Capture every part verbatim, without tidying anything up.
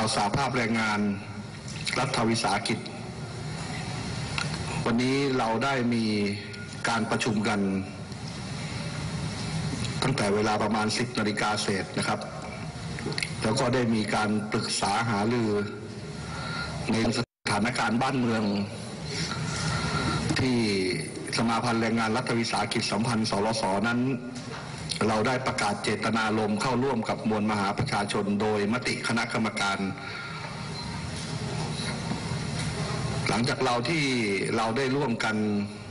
าวสหภาพแรงงานรัฐวิสาหกิจวันนี้เราได้มีการประชุมกันตั้งแต่เวลาประมาณสิบนาฬิกาเศษนะครับแล้วก็ได้มีการปรึกษาหารือในสถานการณ์บ้านเมืองที่สมาพันธ์แรงงานรัฐวิสาหกิจสัมพันธ์สรสนั้นเราได้ประกาศเจตนารมณ์เข้าร่วมกับมวลมหาประชาชนโดยมติคณะกรรมการหลังจากเราที่เราได้ร่วมกัน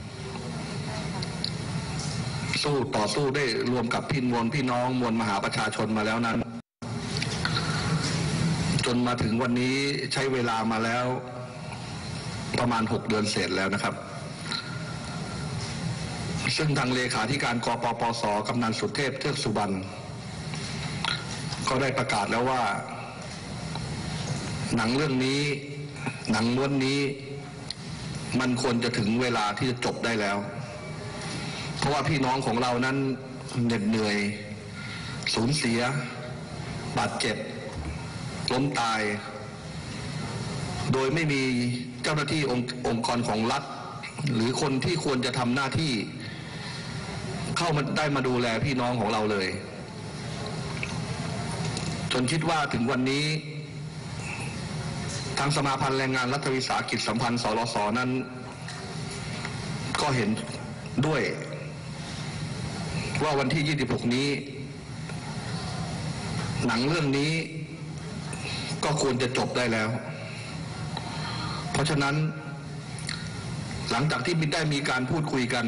สู้ต่อสู้ได้รวมกับพี่มวลพี่น้องมวลมหาประชาชนมาแล้วนั้นจนมาถึงวันนี้ใช้เวลามาแล้วประมาณหกเดือนเศษแล้วนะครับซึ่งทางเลขาธิการกปปส.กำนันสุเทพเทือกสุบรรณก็ได้ประกาศแล้วว่าหนังเรื่องนี้หนังม้วนนี้มันควรจะถึงเวลาที่จะจบได้แล้วเพราะว่าพี่น้องของเรานั้นเหน็ดเหนื่อยสูญเสียบาดเจ็บล้มตายโดยไม่มีเจ้าหน้าที่องค์องค์กรของรัฐหรือคนที่ควรจะทำหน้าที่เข้ามาได้มาดูแลพี่น้องของเราเลยจนคิดว่าถึงวันนี้ทางสมาพันธ์แรงงานรัฐวิสาหกิจสัมพันธ์สรสนั้นก็เห็นด้วยว่าวันที่ยี่สิบหกนี้หนังเรื่องนี้ก็ควรจะจบได้แล้วเพราะฉะนั้นหลังจากที่ได้มีการพูดคุยกัน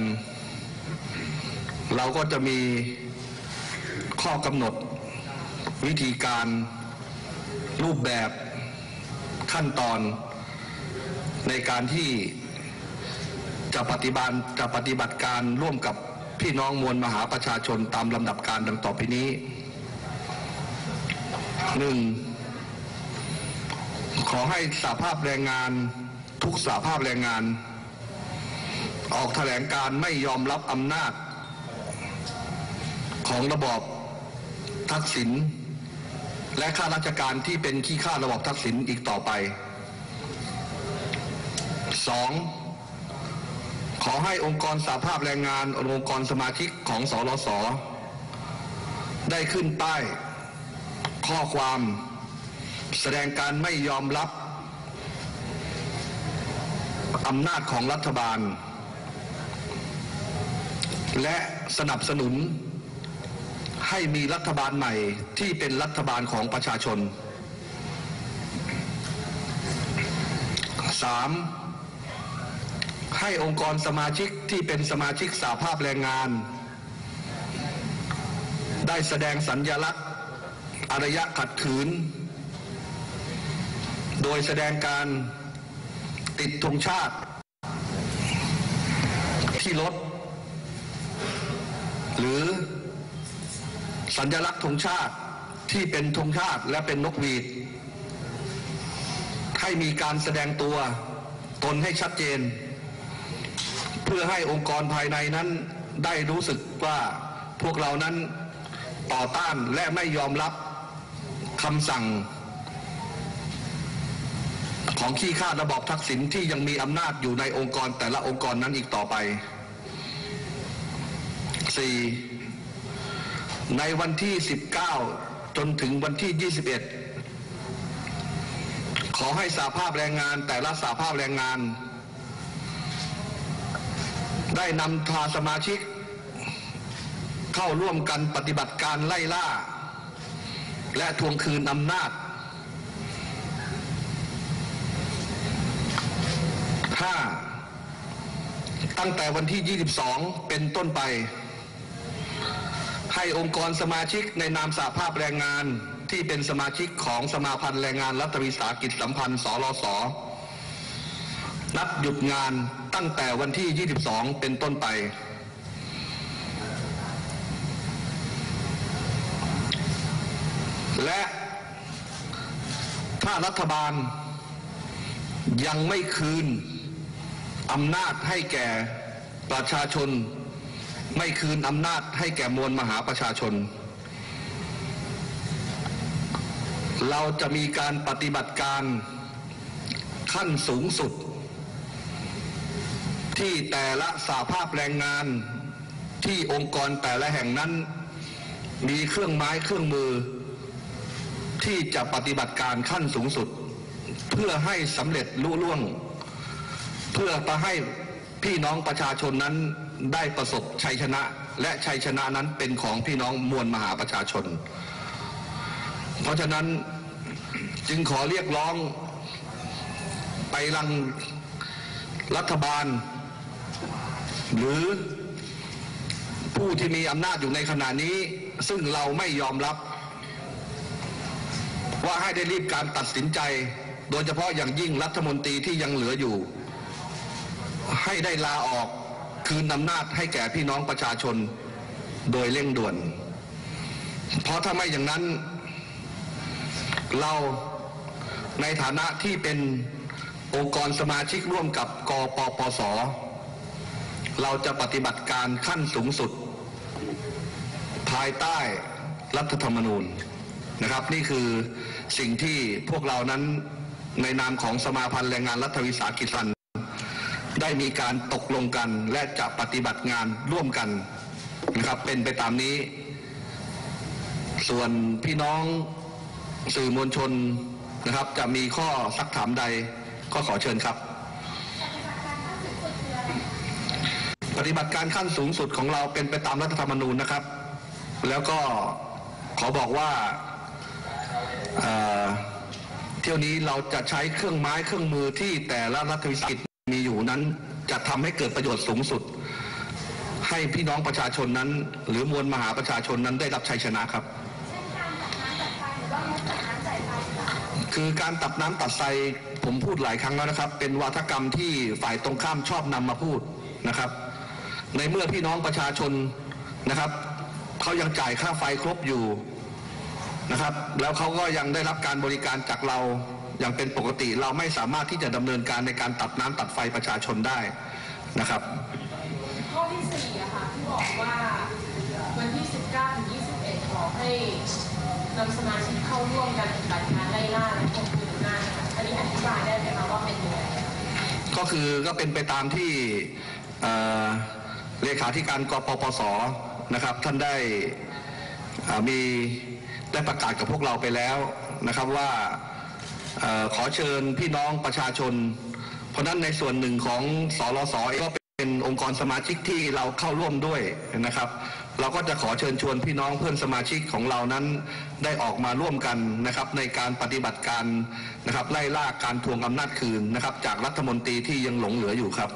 เราก็จะมีข้อกำหนดวิธีการรูปแบบขั้นตอนในการที่จะปฏิบัติจะปฏิบัติการร่วมกับพี่น้องมวลมหาประชาชนตามลำดับการดังต่อไปนี้หนึ่งขอให้สหภาพแรงงานทุกสหภาพแรงงานออกแถลงการไม่ยอมรับอำนาจของระบอบทักษิณและข้าราชการที่เป็นขี้ข้าระบอบทักษิณอีกต่อไปสองขอให้องค์กรสหภาพแรงงานองค์กรสมาชิกของสรสได้ขึ้นป้ายข้อความแสดงการไม่ยอมรับอำนาจของรัฐบาลและสนับสนุนให้มีรัฐบาลใหม่ที่เป็นรัฐบาลของประชาชนสามให้องค์กรสมาชิกที่เป็นสมาชิกสหภาพแรงงานได้แสดงสัญลักษณ์อารยะขัดขืนโดยแสดงการติดธงชาติที่รถหรือสัญลักษณ์ธงชาติที่เป็นธงชาติและเป็นนกหวีดให้มีการแสดงตัวตนให้ชัดเจนเพื่อให้องค์กรภายในนั้นได้รู้สึกว่าพวกเรานั้นต่อต้านและไม่ยอมรับคำสั่งของขี้ข้าระบอบทักษิณที่ยังมีอำนาจอยู่ในองค์กรแต่ละองค์กรนั้นอีกต่อไปสี่ในวันที่สิบเก้าจนถึงวันที่ยี่สิบเอ็ดขอให้สหภาพแรงงานแต่ละสหภาพแรงงานได้นำทาสมาชิกเข้าร่วมกันปฏิบัติการไล่ล่าและทวงคืนอำนาจห้าตั้งแต่วันที่ยี่สิบสองเป็นต้นไปให้องค์กรสมาชิกในนามสหภาพแรงงานที่เป็นสมาชิกของสมาพันธ์แรงงานรัฐวิสาหกิจสัมพันธ์สรสนับหยุดงานตั้งแต่วันที่ยี่สิบสองเป็นต้นไปและถ้ารัฐบาลยังไม่คืนอำนาจให้แก่ประชาชนไม่คืนอำนาจให้แก่มวลมหาประชาชนเราจะมีการปฏิบัติการขั้นสูงสุดที่แต่ละสหภาพแรงงานที่องค์กรแต่ละแห่งนั้นมีเครื่องไม้เครื่องมือที่จะปฏิบัติการขั้นสูงสุดเพื่อให้สำเร็จลุล่วงเพื่อไปให้พี่น้องประชาชนนั้นได้ประสบชัยชนะและชัยชนะนั้นเป็นของพี่น้องมวลมหาประชาชนเพราะฉะนั้นจึงขอเรียกร้องไปยังรัฐบาลหรือผู้ที่มีอำนาจอยู่ในขณะนี้ซึ่งเราไม่ยอมรับว่าให้ได้รีบการตัดสินใจโดยเฉพาะอย่างยิ่งรัฐมนตรีที่ยังเหลืออยู่ให้ได้ลาออกคืนอำนาจให้แก่พี่น้องประชาชนโดยเร่งด่วนเพราะถ้าไม่อย่างนั้นเราในฐานะที่เป็นองค์กรสมาชิกร่วมกับกปปส.เราจะปฏิบัติการขั้นสูงสุดภายใต้รัฐธรรมนูญนะครับนี่คือสิ่งที่พวกเรานั้นในนามของสมาพันธ์แรงงานรัฐวิสาหกิจสันได้มีการตกลงกันและจะปฏิบัติงานร่วมกันนะครับเป็นไปตามนี้ส่วนพี่น้องสื่อมวลชนนะครับจะมีข้อซักถามใดก็ขอเชิญครับปฏิบัติการขั้นสูงสุดของเราเป็นไปตามรัฐธรรมนูญนะครับแล้วก็ขอบอกว่าเอ่อเที่ยวนี้เราจะใช้เครื่องไม้เครื่องมือที่แต่ละรัฐวิสาหกิจมีอยู่นั้นจะทำให้เกิดประโยชน์สูงสุดให้พี่น้องประชาชนนั้นหรือมวลมหาประชาชนนั้นได้รับชัยชนะครับคือการตัดน้ำตัดไฟผมพูดหลายครั้งแล้วนะครับเป็นวาทกรรมที่ฝ่ายตรงข้ามชอบนำมาพูดนะครับในเมื่อพี่น้องประชาชนนะครับเขายังจ่ายค่าไฟครบอยู่นะครับแล้วเขาก็ยังได้รับการบริการจากเราอย่างเป็นปกติเราไม่สามารถที่จะดำเนินการในการตัดน้ำตัดไฟประชาชนได้นะครับข้อที่สี่อะค่ะที่บอกว่าวันที่สิบเก้าถึงยี่สิบเอ็ดขอให้นำสมาชิกเข้าร่วมกันปฏิบัติการไล่ล่าและข่มขืนหน้าอันนี้อธิบายได้ไหมคะว่าเป็นยังไงก็คือก็เป็นไปตามที่เลขาธิการกปปส.นะครับท่านได้มีได้ประกาศกับพวกเราไปแล้วนะครับว่าขอเชิญพี่น้องประชาชนเพราะนั้นในส่วนหนึ่งของสรส.ก็เป็นองค์กรสมาชิกที่เราเข้าร่วมด้วยนะครับเราก็จะขอเชิญชวนพี่น้องเพื่อนสมาชิกของเรานั้นได้ออกมาร่วมกันนะครับในการปฏิบัติการนะครับไล่ล่าการทวงอำนาจคืนนะครับจากรัฐมนตรีที่ยังหลงเหลืออยู่ครับ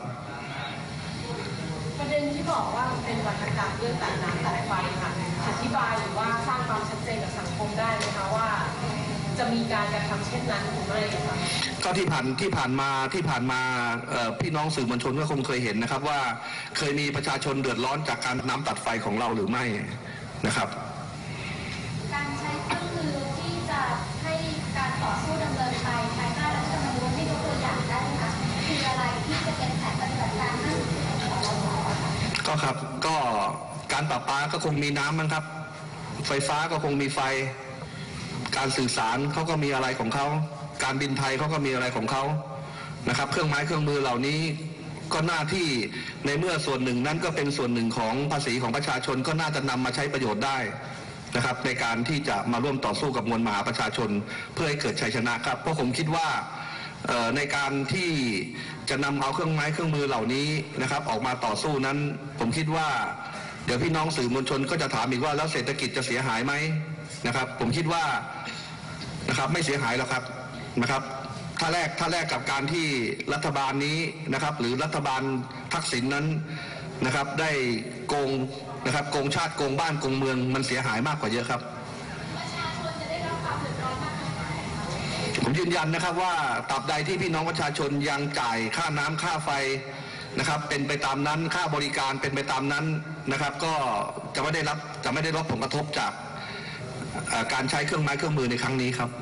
ประเด็นที่บอกว่าเป็นวัฒกรรมเรื่องตัดน้ำตัดไฟค่ะอธิบายหรือว่าสร้างความชัดเจนกับสังคมได้ไหมคะว่าจะมีการกระทำเช่นนั้นหรือไม่คะก็ที่ผ่านที่ผ่านมาที่ผ่านมาพี่น้องสื่อมวลชนก็คงเคยเห็นนะครับว่าเคยมีประชาชนเดือดร้อนจากการน้ำตัดไฟของเราหรือไม่นะครับการใช้เครื่องมือที่จะให้การต่อสู้ดำเนินไปภายใต้รัฐธรรมนูญให้ยกตัวอย่างได้ไหมคะคืออะไรที่จะเป็นแผนปฏิบัติการขั้นสูงสุดของเราก็ครับก็การประปาก็คงมีน้ำมั้งครับไฟฟ้าก็คงมีไฟการสื่อสารเขาก็มีอะไรของเขาการบินไทยเขาก็มีอะไรของเขานะครับเครื่องไม้เครื่องมือเหล่านี้ก็หน้าที่ในเมื่อส่วนหนึ่งนั้นก็เป็นส่วนหนึ่งของภาษีของประชาชนก็น่าจะนำมาใช้ประโยชน์ได้นะครับในการที่จะมาร่วมต่อสู้กับมวลมหาประชาชนเพื่อให้เกิดชัยชนะครับเพราะผมคิดว่าในการที่จะนำเอาเครื่องไม้เครื่องมือเหล่านี้นะครับออกมาต่อสู้นั้นผมคิดว่าเดี๋ยวพี่น้องสื่อมวลชนก็จะถามอีกว่าแล้วเศรษฐกิจจะเสียหายไหมนะครับผมคิดว่านะครับไม่เสียหายหรอกครับนะครับถ้าแรกถ้าแรกกับการที่รัฐบาลนี้นะครับหรือรัฐบาลทักษิณนั้นนะครับได้โกงนะครับโกงชาติโกงบ้านโกงเมืองมันเสียหายมากกว่าเยอะครับประชาชนจะได้รับความเดือดร้อนมากน้อยแค่ไหนคะผมยืนยันนะครับว่าตราบใดที่พี่น้องประชาชนยังจ่ายค่าน้ำค่าไฟนะครับเป็นไปตามนั้นค่าบริการเป็นไปตามนั้นนะครับก็จะไม่ได้รับจะไม่ได้รับผลกระทบจากการใช้เครื่องไม้เครื่องมือในครั้งนี้ครับ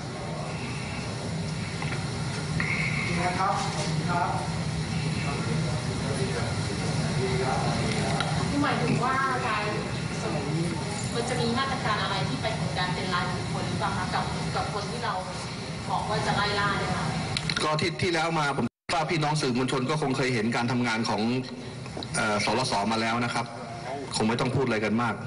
นะครับหมายถึงว่าการมันจะมีมาตรการอะไรที่ไปถึงการเป็นรายบุคคลหรือเปล่าคะกับกับกเราบอกว่าจะไล่ล่าเนี่ยค่ะก็ที่ที่แล้วมาผมว่าพี่น้องสื่อมวลชนก็คงเคยเห็นการทำงานของเอ่อสรสมาแล้วนะครับ คงไม่ต้องพูดอะไรกันมาก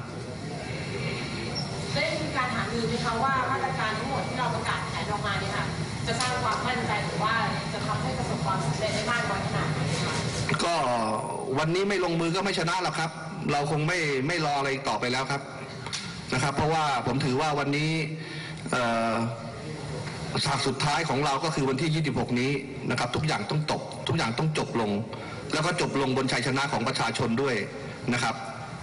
ได้มีการหารือไหมคะว่ามาตรการทั้งหมดที่เราประกาศแผนออกมาเนี่ยค่ะจะสร้างความมั่นใจหรือว่าจะทำให้ประสบความสำเร็จได้มากน้อยขนาดไหนคะก็วันนี้ไม่ลงมือก็ไม่ชนะหรอกครับ เราคงไม่ไม่รออะไรอีกต่อไปแล้วครับนะครับ เพราะว่าผมถือว่าวันนี้เอ่อฉากสุดท้ายของเราก็คือวันที่ยี่สิบหกนี้นะครับ ทุกอย่างต้องจบทุกอย่างต้องจบลง แล้วก็จบลงบนชัยชนะของประชาชนด้วยนะครับ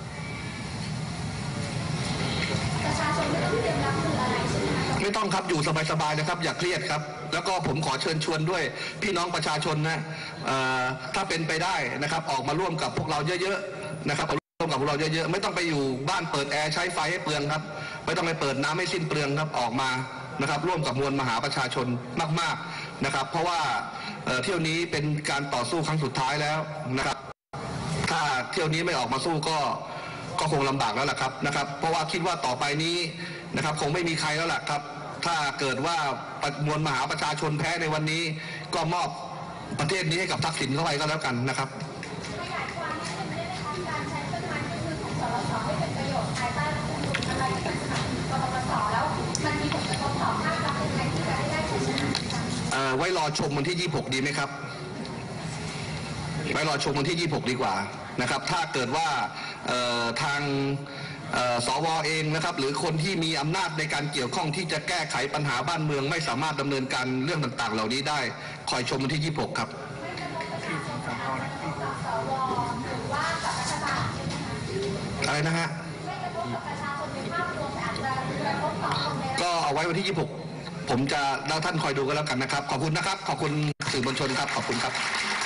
ประชาชนไม่ต้องเตรียมรับมืออะไรใช่ไหมคะไม่ต้องครับอยู่สบายๆนะครับ อย่าเครียดครับ แล้วก็ผมขอเชิญชวนด้วยพี่น้องประชาชนนะเอ่อถ้าเป็นไปได้นะครับ ออกมาร่วมกับพวกเราเยอะๆนะครับร่วมกับพวกเราเยอะๆไม่ต้องไปอยู่บ้านเปิดแอร์ใช้ไฟให้เปลืองครับ ไม่ต้องไปเปิดน้ำให้สิ้นเปลืองครับออกมานะครับ ร่วมกับมวลมหาประชาชนมากๆนะครับ เพราะว่าเอ่อเที่ยวนี้เป็นการต่อสู้ครั้งสุดท้ายแล้วนะครับ ถ้าเที่ยวนี้ไม่ออกมาสู้ก็ก็คงลำบากแล้วล่ะครับนะครับ เพราะว่าคิดว่าต่อไปนี้นะครับ คงไม่มีใครแล้วล่ะครับ ถ้าเกิดว่ามวลมหาประชาชนแพ้ในวันนี้ ก็มอบประเทศนี้ให้กับทักษิณเข้าไปก็แล้วกันนะครับขยายความนิดนึงได้ไหมคะการใช้เครื่องไม้เครื่องมือของสรสให้เป็นประโยชน์ภายใต้รัฐธรรมนูญอะไรที่มันสนับสนุนกปปสแล้วมันมีผลกระทบต่อภาครัฐยังไงที่จะได้ได้ชัยชนะคะเอ่อไว้รอชมวันที่ยี่สิบหกดีไหมครับ ไว้รอชมวันที่ยี่สิบหกดีกว่านะครับ ถ้าเกิดว่าเอ่อทางเอ่อสวเองนะครับ หรือคนที่มีอำนาจในการเกี่ยวข้องที่จะแก้ไขปัญหาบ้านเมือง ไม่สามารถดำเนินการเรื่องต่างๆ เหล่านี้ได้คอยชมวันที่ยี่สิบหกครับไม่กระทบประชาชนแต่อาจจะกระทบกับสวหรือว่ากับรัฐบาลใช่ไหมคะอะไรนะฮะไม่กระทบกับประชาชนในภาพรวมแต่อาจจะกระทบต่อคนในรัฐก็เอาไว้วันที่ยี่สิบหกผมจะแล้วท่านคอยดูกันแล้วกันนะครับ ขอบคุณนะครับ ขอบคุณสื่อมวลชนครับ ขอบคุณครับ